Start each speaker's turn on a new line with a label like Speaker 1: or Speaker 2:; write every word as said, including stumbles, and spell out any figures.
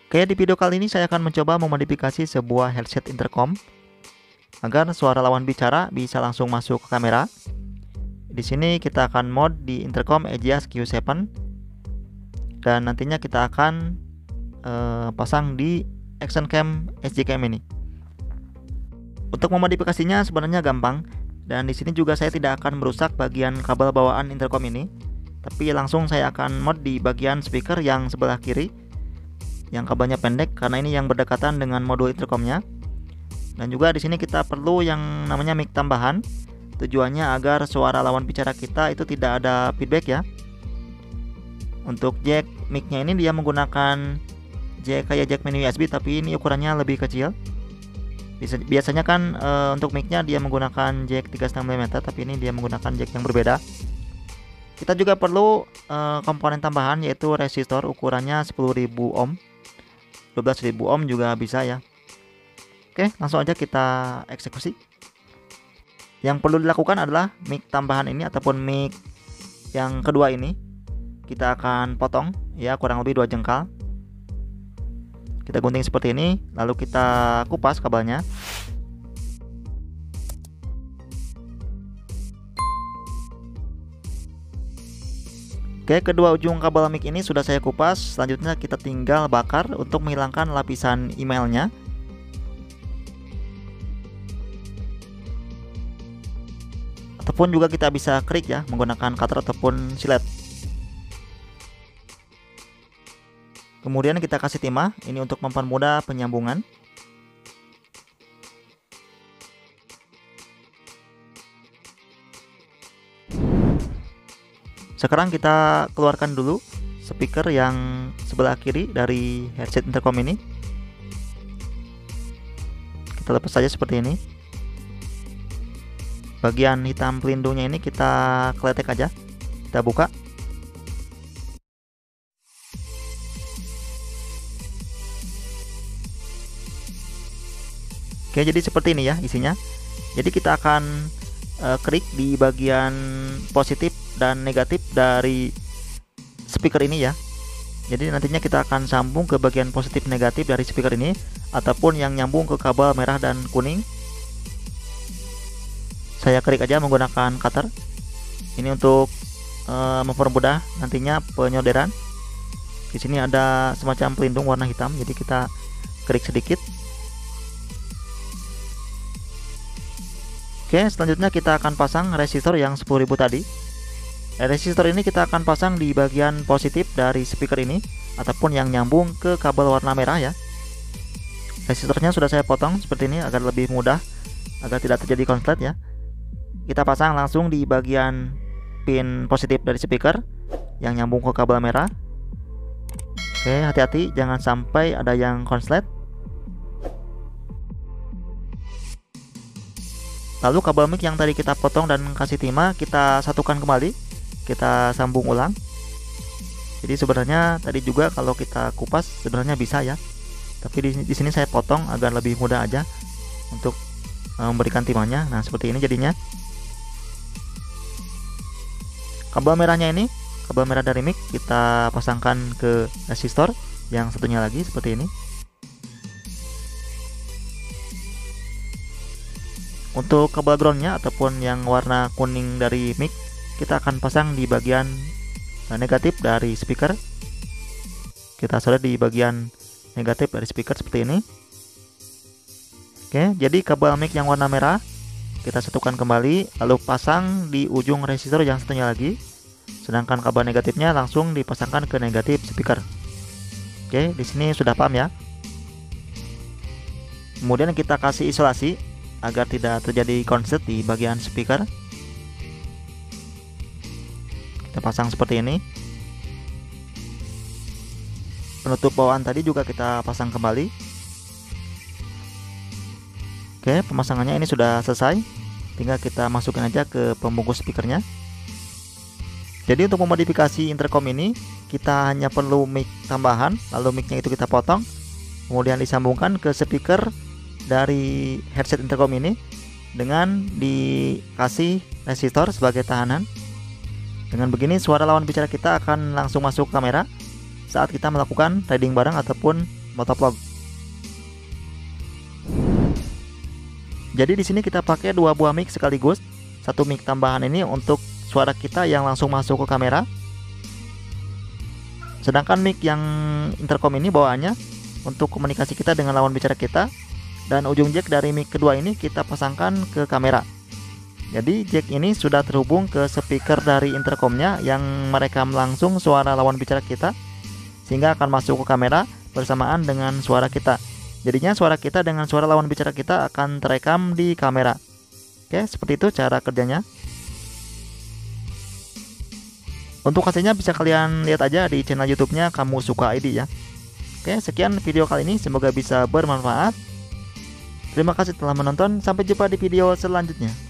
Speaker 1: Oke, di video kali ini saya akan mencoba memodifikasi sebuah headset intercom agar suara lawan bicara bisa langsung masuk ke kamera. Di sini kita akan mod di intercom Aegis Q tujuh dan nantinya kita akan uh, pasang di action cam S J Cam ini. Untuk memodifikasinya sebenarnya gampang, dan di sini juga saya tidak akan merusak bagian kabel bawaan intercom ini, tapi langsung saya akan mod di bagian speaker yang sebelah kiri yang kabelnya pendek, karena ini yang berdekatan dengan modul intercomnya. Dan juga di sini kita perlu yang namanya mic tambahan, tujuannya agar suara lawan bicara kita itu tidak ada feedback ya. Untuk jack micnya ini dia menggunakan jack kayak jack mini U S B, tapi ini ukurannya lebih kecil. Biasanya kan e, untuk micnya dia menggunakan jack tiga koma lima milimeter, tapi ini dia menggunakan jack yang berbeda. Kita juga perlu e, komponen tambahan, yaitu resistor ukurannya sepuluh ribu ohm, dua belas ribu ohm juga bisa ya. Oke, langsung aja kita eksekusi. Yang perlu dilakukan adalah mic tambahan ini ataupun mic yang kedua ini kita akan potong ya, kurang lebih dua jengkal. Kita gunting seperti ini, lalu kita kupas kabelnya. Oke, kedua ujung kabel mic ini sudah saya kupas. Selanjutnya kita tinggal bakar untuk menghilangkan lapisan emailnya. Ataupun juga kita bisa klik ya menggunakan cutter ataupun silet. Kemudian kita kasih timah, ini untuk mempermudah penyambungan. Sekarang kita keluarkan dulu speaker yang sebelah kiri dari headset intercom ini. Kita lepas saja seperti ini. Bagian hitam pelindungnya ini kita kletek aja, kita buka. Oke, jadi seperti ini ya isinya. Jadi kita akan uh, klik di bagian positif dan negatif dari speaker ini ya. Jadi nantinya kita akan sambung ke bagian positif negatif dari speaker ini, ataupun yang nyambung ke kabel merah dan kuning. Saya klik aja menggunakan cutter. Ini untuk uh, mempermudah nantinya penyolderan. Di sini ada semacam pelindung warna hitam, jadi kita klik sedikit. Oke, selanjutnya kita akan pasang resistor yang sepuluh ribu tadi. Resistor ini kita akan pasang di bagian positif dari speaker ini, ataupun yang nyambung ke kabel warna merah ya. Resistornya sudah saya potong seperti ini agar lebih mudah, agar tidak terjadi konslet ya. Kita pasang langsung di bagian pin positif dari speaker yang nyambung ke kabel merah. Oke, hati-hati jangan sampai ada yang konslet. Lalu kabel mic yang tadi kita potong dan kasih timah kita satukan kembali, kita sambung ulang. Jadi sebenarnya tadi juga kalau kita kupas sebenarnya bisa ya, tapi di, di sini saya potong agar lebih mudah aja untuk memberikan timahnya. Nah seperti ini jadinya. Kabel merahnya ini, kabel merah dari mic kita pasangkan ke resistor yang satunya lagi seperti ini. Untuk kabel groundnya ataupun yang warna kuning dari mic kita akan pasang di bagian negatif dari speaker. Kita solder di bagian negatif dari speaker seperti ini. Oke, jadi kabel mic yang warna merah kita satukan kembali, lalu pasang di ujung resistor yang satunya lagi. Sedangkan kabel negatifnya langsung dipasangkan ke negatif speaker. Oke, di sini sudah paham ya. Kemudian kita kasih isolasi agar tidak terjadi konslet di bagian speaker. Kita pasang seperti ini. Penutup bawaan tadi juga kita pasang kembali. Oke, pemasangannya ini sudah selesai. Tinggal kita masukin aja ke pembungkus speakernya. Jadi untuk memodifikasi intercom ini kita hanya perlu mic tambahan, lalu micnya itu kita potong, kemudian disambungkan ke speaker dari headset intercom ini dengan dikasih resistor sebagai tahanan. Dengan begini suara lawan bicara kita akan langsung masuk kamera saat kita melakukan trading barang ataupun Motovlog. Jadi di sini kita pakai dua buah mic sekaligus. Satu mic tambahan ini untuk suara kita yang langsung masuk ke kamera. Sedangkan mic yang intercom ini bawaannya untuk komunikasi kita dengan lawan bicara kita. Dan ujung jack dari mic kedua ini kita pasangkan ke kamera. Jadi jack ini sudah terhubung ke speaker dari intercomnya yang merekam langsung suara lawan bicara kita, sehingga akan masuk ke kamera bersamaan dengan suara kita. Jadinya suara kita dengan suara lawan bicara kita akan terekam di kamera. Oke, seperti itu cara kerjanya. Untuk hasilnya bisa kalian lihat aja di channel YouTube-nya Kamu Suka I D ya. Oke, sekian video kali ini, semoga bisa bermanfaat. Terima kasih telah menonton, sampai jumpa di video selanjutnya.